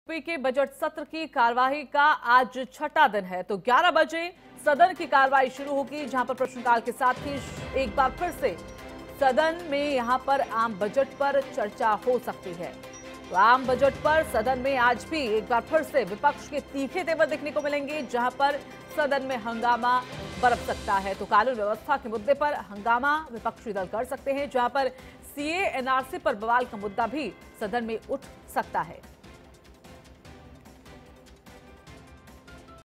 UP के budget सत्र की कार्यवाही का आज छठा दिन है, तो 11 बजे सदन की कार्यवाही शुरू होगी, जहां पर प्रश्नकाल के साथ ही एक बार फिर से सदन में यहां पर आम बजट पर चर्चा हो सकती है। तो आम बजट पर सदन में आज भी एक बार फिर से विपक्ष के तीखे तेवर देखने को मिलेंगे, जहां पर सदन में हंगामा बरप सकता है। तो कानून व्यवस्था के मुद्दे पर हंगामा विपक्षी दल कर सकते हैं, जहां पर सीए एनआरसी पर बवाल का मुद्दा भी सदन में उठ सकता है।